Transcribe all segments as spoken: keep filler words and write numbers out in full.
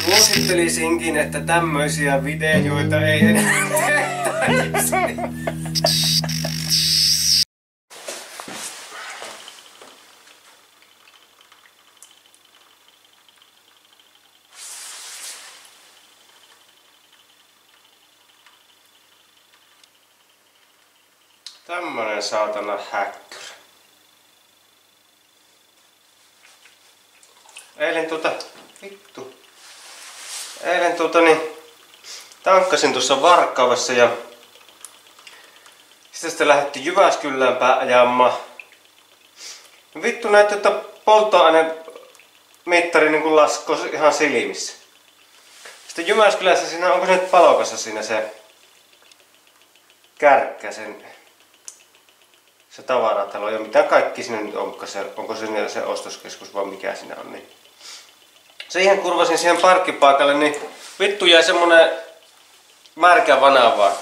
Suosittelisinkin, että tämmöisiä videoita ei enää tehtäisi. Tämmönen saatana häkkyrä. Eilen tuota... Vittu. Eilen tuota niin... Tankkasin tuossa Varkaudessa ja... Sitten sitä lähdettiin Jyväskylään päin ajamaan. Vittu näitä, että polttoainemittari niin laskos ihan silmissä. Sitten Jyväskylässä siinä, onko se nyt Palokassa siinä se... Kärkkäsen... Se tavaratalo ja mitä kaikki sinne nyt onko se, onko se se ostoskeskus vai mikä siinä on, niin siihen kurvasin siihen parkkipaikalle, niin vittu jäi semmonen märkä vana vaan.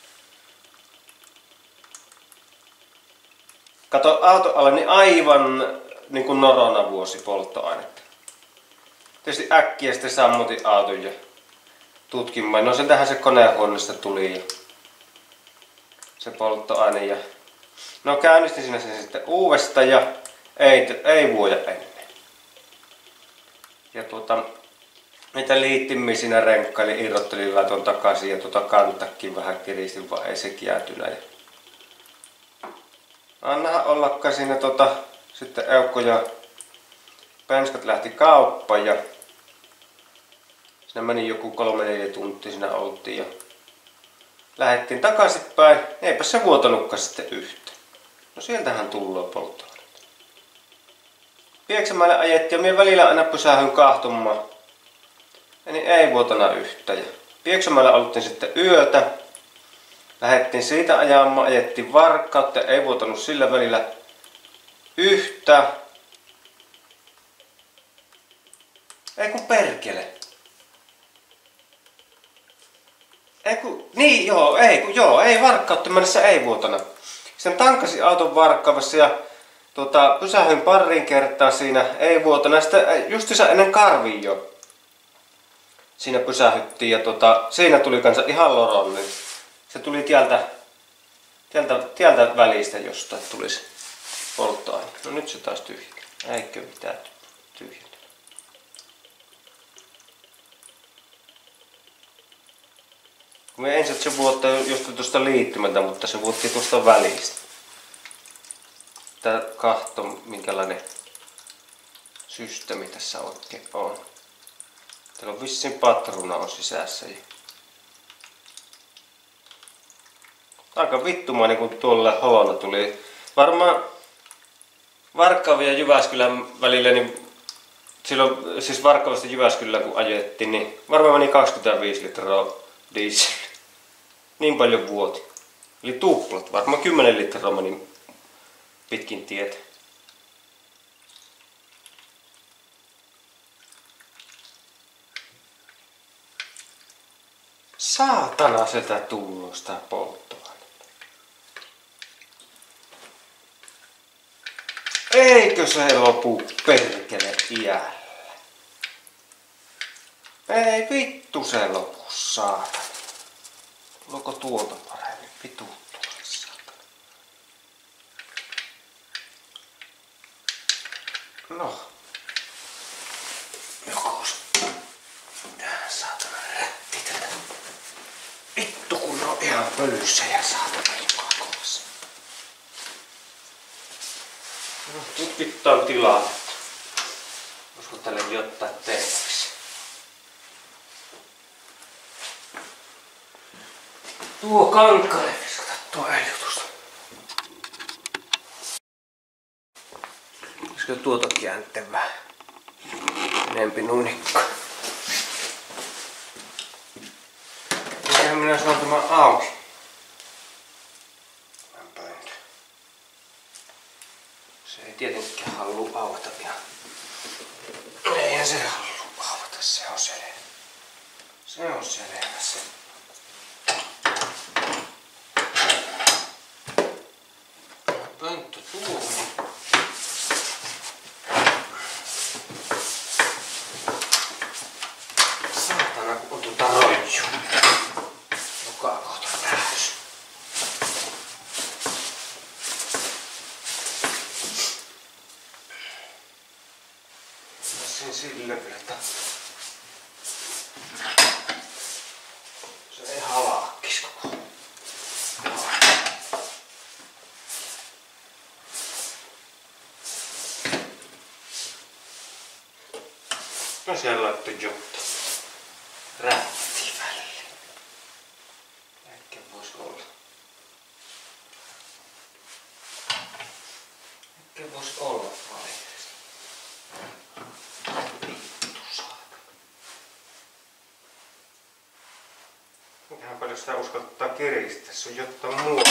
Kato auto alle, niin aivan niin kuin norona vuosi polttoainetta. Tietysti äkkiä sitten sammutin auton ja tutkimaan. No sieltähän se konehuoneesta tuli ja se polttoaine ja no käynnistin siinä sen sitten uudestaan ja ei, ei vuoja ennen. Ja tuota, niitä liittimiä siinä renkkailin, irrottelin laiton takaisin ja tuota kantakkin vähän kiristin, vaan ei se kiäätynä. Ja annahan ollakaan siinä tuota, sitten Eukko ja penskat lähti kauppaan ja siinä meni joku kolme neljä tuntia siinä oltiin ja lähdettiin takaisinpäin, eipä se vuotanutkaan sitten yhtä. No sieltähän tulee polttoainetta. Pieksämäelle ajettiin ja minä välillä aina pysähdyin kahtomaan. Niin ei vuotana yhtään. Pieksämäellä oltiin sitten yötä. Lähdettiin siitä ajamaan, ajettiin Varkautta, ei vuotanut sillä välillä yhtä. Ei kun perkele. Ei kun, niin joo, ei kun joo, ei Varkautta mennessä ei vuotana. Sen tankasin auton Varkaudessa ja tuota, pysähdyin parin kertaa siinä, ei vuotana. Sitten justiinsa ennen Karvio siinä pysähyttiin ja tuota, siinä tuli kanssa ihan loron. Niin se tuli tieltä, tieltä, tieltä välistä jostain tulisi polttoaine. No nyt se taas tyhjää. Eikö mitään tyhjää. Me ensin se vuotta just tuosta liittymättä, mutta se vuotti tuosta välistä. Tää kahto, minkälainen systeemi tässä oikein on. Täällä on vissiin patruna on sisässä. Aika vittumainen kun tuolle holona tuli. Varmaan Varkauden ja Jyväskylän välillä, niin silloin siis Varkaudesta Jyväskylään kun ajettiin, niin varmaan meni kaksikymmentäviisi litraa diesel. Niin paljon vuoti. Eli tuplat, varmaan kymmenen litraa meni pitkin tietä. Saatana sitä tullut sitä polttoainetta. Eikö se lopu perkele iällä? Ei vittu se lopu saatana. Tuleeko tuolta paremmin? Vitu tuolle saatana. No. Jokos. Tähän saatana rätti tätä. Vittu kun on ihan pölyssä ja saatana joka kohdassa. No, tutkittaan tilaa. Olisiko tälle jotain tehtävissä? Tuo kankkale, tuo öljytusta. Olisiko tuota käänteen vähän enempi nuunikko? Eihän minä saan tämän auki. Se ei tietenkään halua avata ihan. Eihän se halua avata, se on selvä. Se on selvä se. Pönttö tuohon. on siellä laittu juttu? Rätti väliin. Ehkä vois olla. Ehkä vois olla valitettavasti. Vittu saatana. Mitähän paljon sitä uskaltaa kiristää, se on jotain muuta.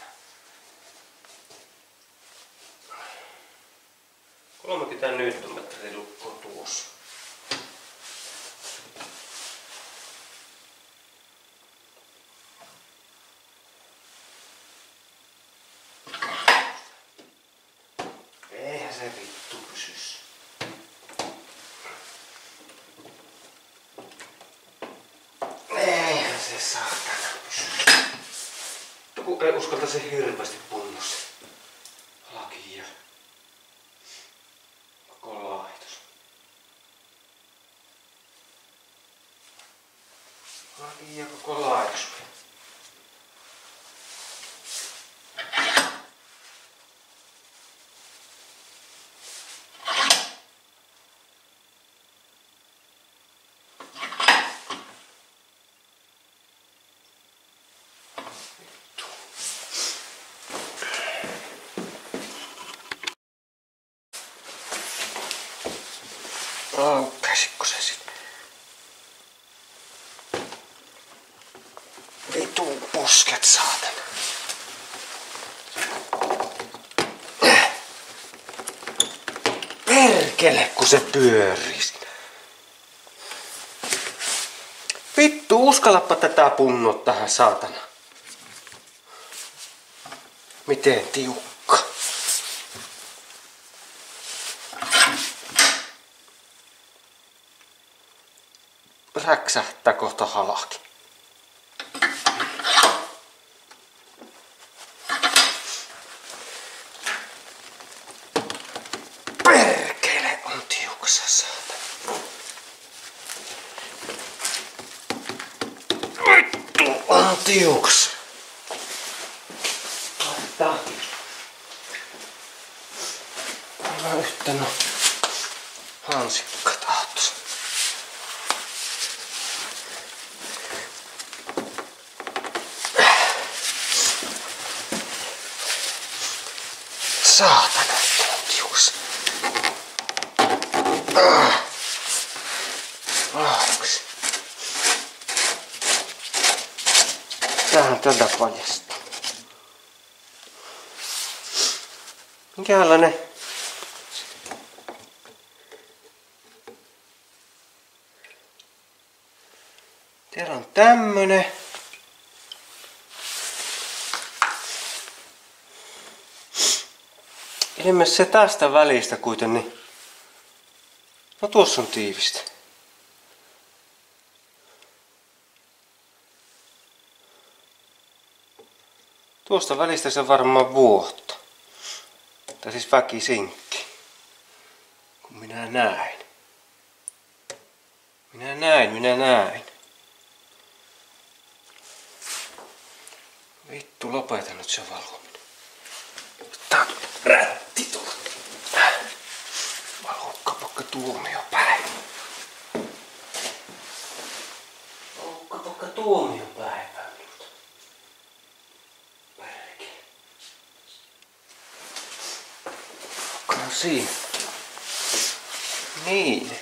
kolmekymmentä newtonmetriä lukko tuossa. Eihän se vittu pysys. Eihän se saatana pysy. Kun ei uskaltaisi hirveästi punnossa. Lakia. Koko laitos. Lakia koko laitos. Aukkaisitko se sit? Vitu pusket saatana. Perkele kun se pyörii siinä. Vittu uskallappa tätä punnoa tähän saatana. Miten tiukka. Räksähtää kohta halaki. Perkele on tiukassa saatana. Vittu on tiukassa. Laittaa. Mä yhtenä hansikka tahtos. Saatana, on tiukas. Ah. Lahduksi. Tähän tätä paljastaa. Minkälainen? Täällä on tämmönen. Ilmeisesti se tästä välistä kuitenkin. No tuossa on tiivistä. Tuosta välistä se varmaan vuotta. Tai siis väkisinkin. Kun minä näin. Minä näin, minä näin. Vittu, lopeta nyt se valvominen. Tää on rätti tullut. Valvokkapokka tuomiopäivä. Valvokkapokka tuomiopäivä minulta. Perkele. Valvokka on siinä. Niin.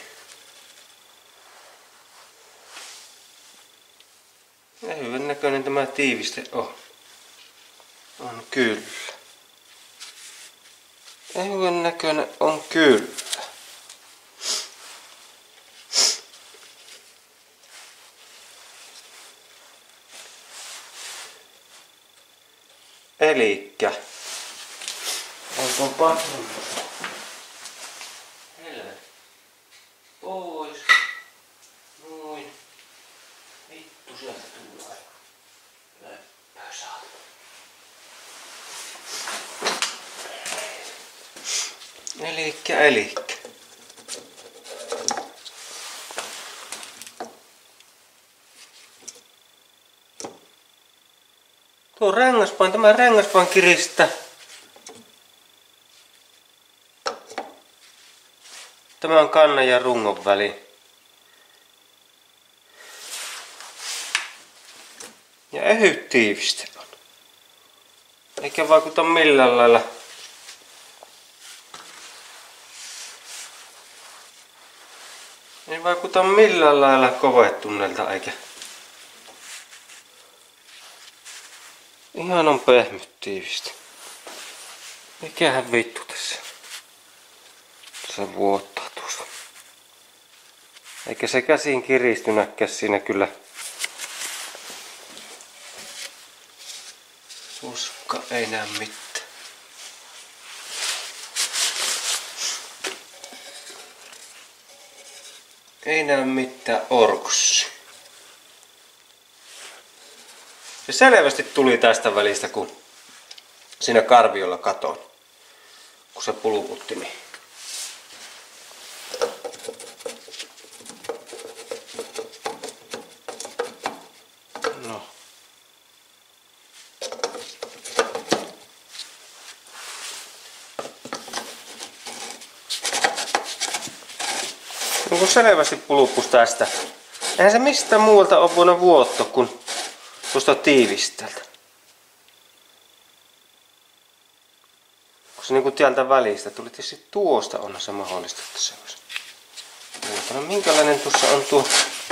Ja hyvän näköinen tämä tiiviste on. On kyllä. Ja hyvän näköinen on kyllä. Elikkä. Onko patron? Helvetti. Pois. Noin. Vittu sieltä tulee. Läppää saatana. Elikkä, elikkä. Tuo rengaspaan, tämä rengaspaan kiristää. Tämä on kannan ja rungon väli. Ja ehyt tiiviste on. Eikä vaikuta millään lailla. Ei vaikuta millään lailla kovettuneelta eikä. Ihan on pehmyt tiivistä. Mikähän vittu tässä? Se vuottaa tuosta. Eikä se käsiin kiristynäkään siinä kyllä. Uska ei näe mitään. Ei näe mitään orkussia. Se selvästi tuli tästä välistä, kun siinä karviolla katon. Kun se puluputti niin. No. No kun selvästi pulupus tästä. Eihän se mistään muualta ole voinut vuottaa kuin tuosta tiivistältä. Kun se niinku täältä välistä tuli tietysti tuosta on se mahdollista, että se olisi. No minkälainen tuossa on tuo?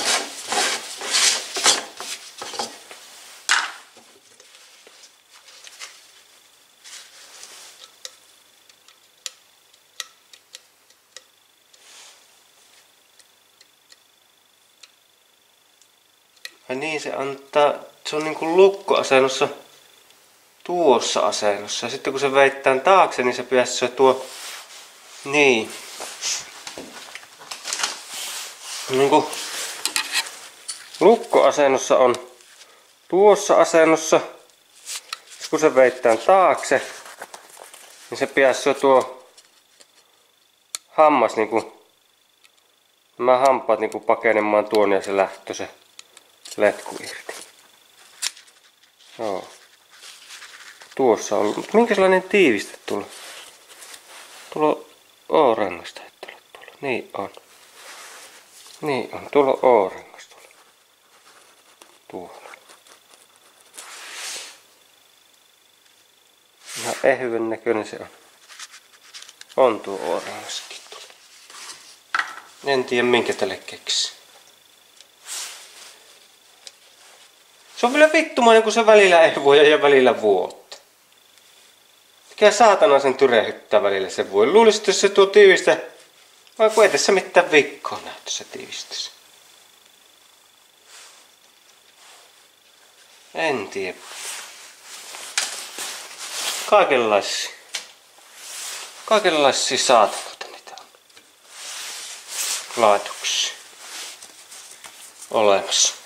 Ja niin se antaa, se on niinku lukkoasennossa tuossa asennossa. Ja sitten kun se veittää taakse, niin se pääsee tuo, niin. Niinku lukkoasennossa on tuossa asennossa. Sitten kun se veittää taakse, niin se pääsee tuo hammas niinku, nämä hampaat niinku pakenemaan tuonne ja se lähtö se letku irti. Joo. Tuossa on. Mutta minkälainen tiiviste tulla? Tuolla O-rangasta et ole tuolla. Niin on. Niin on. Tuolla on O-rangas tuolla. Tuolla. Ihan ehyen näköinen se on. On tuo O-rangaskin tuolla. En tiedä minkä tälle keksi. Se on vielä vittumainen, kun se välillä ei voi ja välillä vuotta. Mikä saatana sen tyrehyttää välillä se voi. Luulisin, että se tuo tiivistä. Vai kun ei tässä mitään vikkoa näy tässä tiivistössä. En tiedä. Kaikenlaisia. Kaikenlaisia saatanoita niitä on. Laitoksia. Olemassa.